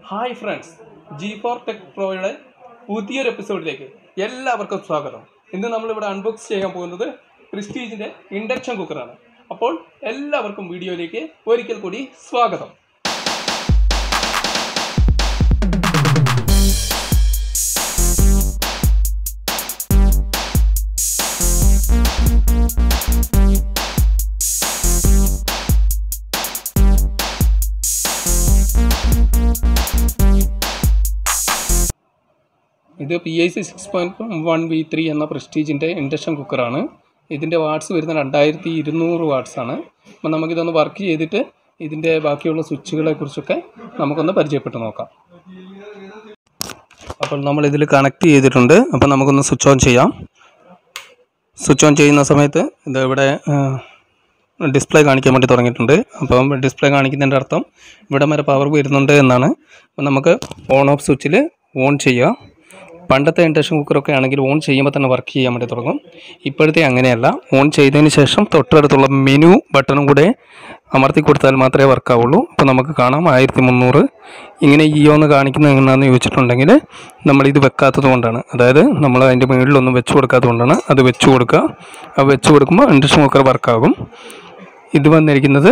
Hi friends, G4 tech പ്രോയുടെ പുതിയൊരു എപ്പിസോഡിലേക്ക് എല്ലാവർക്കും സ്വാഗതം. ഇന്ന് നമ്മളിവിടെ അൺബോക്സ് ചെയ്യാൻ പോകുന്നത് പ്രിസ്റ്റീജിൻ്റെ ഇൻഡക്ഷൻ കുക്കറാണ്. അപ്പോൾ എല്ലാവർക്കും വീഡിയോയിലേക്ക് ഒരിക്കൽ കൂടി സ്വാഗതം. ഇത് PIC 6.1 V3 എന്ന പ്രസ്റ്റീജിൻ്റെ ഇൻഡക്ഷൻ കുക്കറാണ്. ഇതിൻ്റെ വാട്ട്സ് വരുന്ന 2200 വാട്ട്സാണ്. അപ്പം നമുക്കിതൊന്ന് വർക്ക് ചെയ്തിട്ട് ഇതിൻ്റെ ബാക്കിയുള്ള സ്വിച്ചുകളെ കുറിച്ചൊക്കെ നമുക്കൊന്ന് പരിചയപ്പെട്ട് നോക്കാം. അപ്പോൾ നമ്മളിതിൽ കണക്ട് ചെയ്തിട്ടുണ്ട്. അപ്പം നമുക്കൊന്ന് സ്വിച്ച് ഓൺ ചെയ്യാം. സ്വിച്ച് ഓൺ ചെയ്യുന്ന സമയത്ത് ഇത് ഇവിടെ ഡിസ്പ്ലേ കാണിക്കാൻ വേണ്ടി തുടങ്ങിയിട്ടുണ്ട്. അപ്പം ഡിസ്പ്ലേ കാണിക്കുന്നതിൻ്റെ അർത്ഥം ഇവിടെ വരെ പവർ വരുന്നുണ്ട് എന്നാണ്. അപ്പം നമുക്ക് ഓൺ ഓഫ് സ്വിച്ചിൽ ഓൺ ചെയ്യാം. പണ്ടത്തെ ഇൻഡക്ഷൻ കുക്കറൊക്കെ ആണെങ്കിൽ ഓൺ ചെയ്യുമ്പോൾ തന്നെ വർക്ക് ചെയ്യാൻ വേണ്ടി തുടങ്ങും. ഇപ്പോഴത്തെ അങ്ങനെയല്ല. ഓൺ ചെയ്തതിന് ശേഷം തൊട്ടടുത്തുള്ള മെനു ബട്ടണും കൂടെ അമർത്തി കൊടുത്താൽ മാത്രമേ വർക്കാവുള്ളൂ. അപ്പോൾ നമുക്ക് കാണാം 1300 ഇങ്ങനെ എന്ന് കാണിക്കുന്നത് എങ്ങനെയാണെന്ന് ചോദിച്ചിട്ടുണ്ടെങ്കിൽ നമ്മളിത് വെക്കാത്തത് കൊണ്ടാണ്. അതായത് നമ്മൾ അതിൻ്റെ മുകളിലൊന്നും വെച്ച് കൊടുക്കാത്തത് കൊണ്ടാണ്. അത് വെച്ച് കൊടുക്കുക. അത് വെച്ച് കൊടുക്കുമ്പോൾ ഇൻഡക്ഷൻ കുക്കർ വർക്കാകും. ഇത് വന്നിരിക്കുന്നത്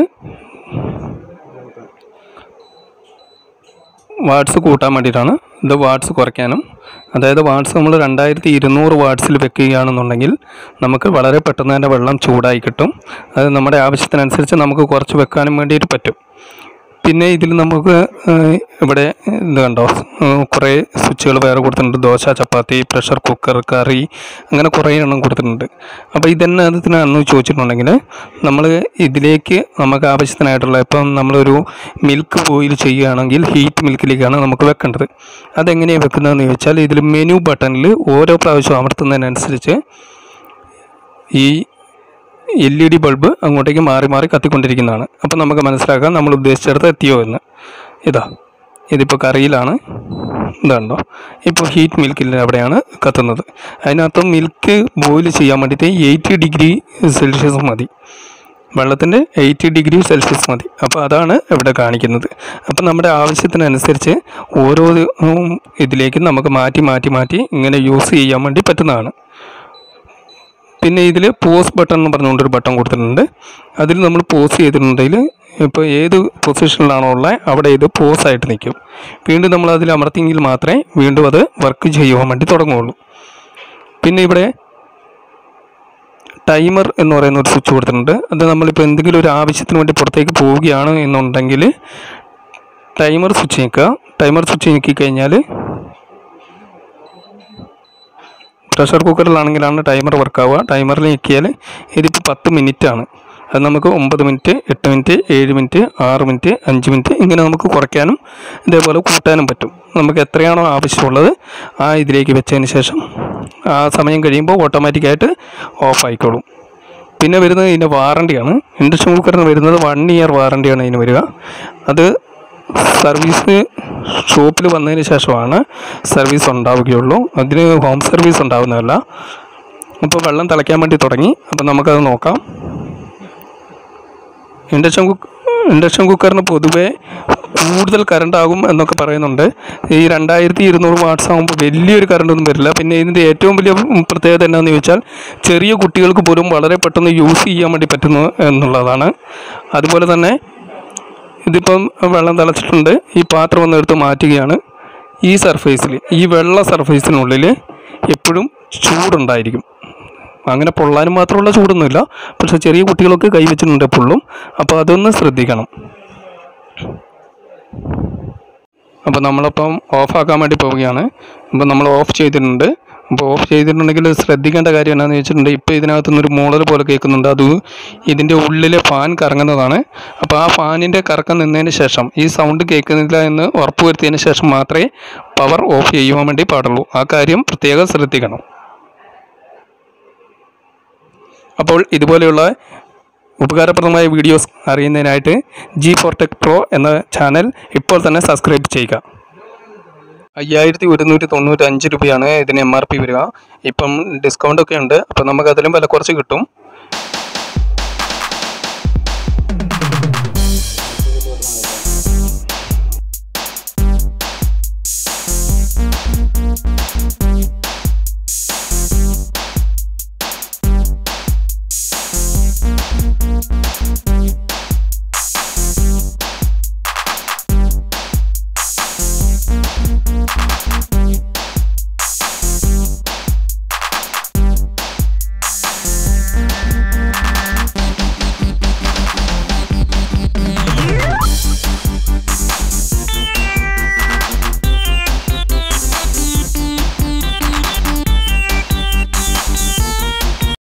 വാട്ട്സ് കൂട്ടാൻ വേണ്ടിയിട്ടാണ്. ഇത് വാട്ട്സ് കുറയ്ക്കാനും, അതായത് വാട്ട്സ് നമ്മൾ 2200 വാട്ട്സിൽ വെക്കുകയാണെന്നുണ്ടെങ്കിൽ നമുക്ക് വളരെ പെട്ടെന്ന് തന്നെ വെള്ളം ചൂടായി കിട്ടും. അത് നമ്മുടെ ആവശ്യത്തിനനുസരിച്ച് നമുക്ക് കുറച്ച് വെക്കാനും വേണ്ടിയിട്ട് പറ്റും. പിന്നെ ഇതിൽ നമുക്ക് ഇവിടെ ഇത് കണ്ടോ, കുറേ സ്വിച്ചുകൾ വേറെ കൊടുത്തിട്ടുണ്ട്. ദോശ, ചപ്പാത്തി, പ്രഷർ കുക്കർ, കറി, അങ്ങനെ കുറേ എണ്ണം കൊടുത്തിട്ടുണ്ട്. അപ്പോൾ ഇതെന്നെ അതിനാണെന്ന് ചോദിച്ചിട്ടുണ്ടെങ്കിൽ നമ്മൾ ഇതിലേക്ക് നമുക്ക് ആവശ്യത്തിനായിട്ടുള്ള, ഇപ്പം നമ്മളൊരു മിൽക്ക് ബോയിൽ ചെയ്യുകയാണെങ്കിൽ ഹീറ്റ് മിൽക്കിലേക്കാണ് നമുക്ക് വെക്കേണ്ടത്. അതെങ്ങനെയാണ് വെക്കുന്നതെന്ന് ചോദിച്ചാൽ ഇതിൽ മെനു ബട്ടണിൽ ഓരോ പ്രാവശ്യം അമർത്തുന്നതിനനുസരിച്ച് ഈ LED ബൾബ് അങ്ങോട്ടേക്ക് മാറി മാറി കത്തിക്കൊണ്ടിരിക്കുന്നതാണ്. അപ്പോൾ നമുക്ക് മനസ്സിലാക്കാം നമ്മൾ ഉദ്ദേശിച്ചിടത്ത് എത്തിയോ എന്ന്. ഇതിപ്പോൾ കറിയിലാണ്. ഇതുണ്ടോ, ഇപ്പോൾ ഹീറ്റ് മിൽക്കിൽ അവിടെയാണ് കത്തുന്നത്. അതിനകത്ത് മിൽക്ക് ബോയിൽ ചെയ്യാൻ വേണ്ടിയിട്ട് 80 ഡിഗ്രി സെൽഷ്യസ് മതി. വെള്ളത്തിൻ്റെ 80 ഡിഗ്രി സെൽഷ്യസ് മതി. അപ്പോൾ അതാണ് ഇവിടെ കാണിക്കുന്നത്. അപ്പോൾ നമ്മുടെ ആവശ്യത്തിനനുസരിച്ച് ഓരോ ഇതിലേക്കും നമുക്ക് മാറ്റി മാറ്റി മാറ്റി ഇങ്ങനെ യൂസ് ചെയ്യാൻ വേണ്ടി പറ്റുന്നതാണ്. പിന്നെ ഇതിൽ പോസ് ബട്ടൺ എന്ന് പറഞ്ഞുകൊണ്ടൊരു ബട്ടൺ കൊടുത്തിട്ടുണ്ട്. അതിൽ നമ്മൾ പോസ് ചെയ്തിട്ടുണ്ടെങ്കിൽ ഇപ്പോൾ ഏത് പൊസിഷനിലാണോ ഉള്ളത് അവിടെ ഇത് പോസായിട്ട് നിൽക്കും. വീണ്ടും നമ്മൾ അതിൽ അമർത്തിയെങ്കിൽ മാത്രമേ വീണ്ടും അത് വർക്ക് ചെയ്യുവാൻ വേണ്ടി തുടങ്ങുകയുള്ളൂ. പിന്നെ ഇവിടെ ടൈമർ എന്ന് പറയുന്ന ഒരു സ്വിച്ച് കൊടുത്തിട്ടുണ്ട്. അത് നമ്മളിപ്പോൾ എന്തെങ്കിലും ഒരു ആവശ്യത്തിന് വേണ്ടി പുറത്തേക്ക് പോവുകയാണ് എന്നുണ്ടെങ്കിൽ ടൈമർ സ്വിച്ച് ഞെക്കുക. ടൈമർ സ്വിച്ച് ഞെക്കിക്കഴിഞ്ഞാൽ പ്രഷർ കുക്കറിലാണെങ്കിലാണ് ടൈമർ വർക്കാവുക. ടൈമറിൽ ഞെക്കിയാൽ ഇതിപ്പോൾ 10 മിനിറ്റാണ്. അത് നമുക്ക് 9 minute, 8 minute, 7 minute, 6 minute, 5 minute ഇങ്ങനെ നമുക്ക് കുറയ്ക്കാനും ഇതേപോലെ കൂട്ടാനും പറ്റും. നമുക്ക് എത്രയാണോ ആവശ്യമുള്ളത് ആ ഇതിലേക്ക് വെച്ചതിന് ശേഷം ആ സമയം കഴിയുമ്പോൾ ഓട്ടോമാറ്റിക്കായിട്ട് ഓഫ് ആയിക്കോളും. പിന്നെ വരുന്നത് ഇതിൻ്റെ വാറണ്ടിയാണ്. ഇൻഡക്ഷൻ കുക്കറിന് വരുന്നത് 1 ഇയർ വാറണ്ടിയാണ് ഇതിന് വരിക. അത് സർവീസ് ഷോപ്പിൽ വന്നതിന് ശേഷമാണ് സർവീസ് ഉണ്ടാവുകയുള്ളൂ. അതിന് ഹോം സർവീസ് ഉണ്ടാവുന്നതല്ല. ഇപ്പോൾ വെള്ളം തിളയ്ക്കാൻ വേണ്ടി തുടങ്ങി. അപ്പോൾ നമുക്കത് നോക്കാം. ഇൻഡക്ഷൻ കുക്കറിന് പൊതുവേ കൂടുതൽ കറണ്ട് ആകും എന്നൊക്കെ പറയുന്നുണ്ട്. ഈ 2200 വാട്ട്സ് ആകുമ്പോൾ വലിയൊരു കറണ്ടൊന്നും വരില്ല. പിന്നെ ഇതിൻ്റെ ഏറ്റവും വലിയ പ്രത്യേകത എന്താണെന്ന് ചോദിച്ചാൽ ചെറിയ കുട്ടികൾക്ക് പോലും വളരെ പെട്ടെന്ന് യൂസ് ചെയ്യാൻ വേണ്ടി പറ്റുന്നു എന്നുള്ളതാണ്. അതുപോലെ തന്നെ ഇതിപ്പം വെള്ളം തിളച്ചിട്ടുണ്ട്. ഈ പാത്രം ഒന്ന് എടുത്ത് മാറ്റുകയാണ്. ഈ സർഫേസിൽ, ഈ വെള്ള സർഫേസിനുള്ളിൽ എപ്പോഴും ചൂടുണ്ടായിരിക്കും. അങ്ങനെ പൊള്ളാനും മാത്രമുള്ള ചൂടൊന്നുമില്ല. പക്ഷെ ചെറിയ കുട്ടികളൊക്കെ കൈവച്ചിട്ടുണ്ട് പൊള്ളും. അപ്പോൾ അതൊന്ന് ശ്രദ്ധിക്കണം. അപ്പോൾ നമ്മളപ്പം ഓഫാക്കാൻ വേണ്ടി പോവുകയാണ്. അപ്പോൾ നമ്മൾ ഓഫ് ചെയ്തിട്ടുണ്ട്. അപ്പോൾ ഓഫ് ചെയ്തിട്ടുണ്ടെങ്കിൽ ശ്രദ്ധിക്കേണ്ട കാര്യം എന്താണെന്ന് വെച്ചിട്ടുണ്ടെങ്കിൽ ഇപ്പോൾ ഇതിനകത്തുനിന്നൊരു മൂളൽ പോലെ കേൾക്കുന്നുണ്ട്. അത് ഇതിൻ്റെ ഉള്ളിലെ ഫാൻ കറങ്ങുന്നതാണ്. അപ്പോൾ ആ ഫാനിൻ്റെ കറക്കം നിന്നതിന് ശേഷം, ഈ സൗണ്ട് കേൾക്കുന്നില്ല എന്ന് ഉറപ്പുവരുത്തിയതിന് ശേഷം മാത്രമേ പവർ ഓഫ് ചെയ്യുവാൻ വേണ്ടി പാടുള്ളൂ. ആ കാര്യം പ്രത്യേകം ശ്രദ്ധിക്കണം. അപ്പോൾ ഇതുപോലെയുള്ള ഉപകാരപ്രദമായ വീഡിയോസ് അറിയുന്നതിനായിട്ട് G4 ടെക് പ്രോ എന്ന ചാനൽ ഇപ്പോൾ തന്നെ സബ്സ്ക്രൈബ് ചെയ്യുക. 5195 രൂപയാണ് ഇതിന് MRP വരിക. ഇപ്പം ഡിസ്കൗണ്ടൊക്കെ ഉണ്ട്. അപ്പോൾ നമുക്കതിലും വില കുറച്ച് കിട്ടും.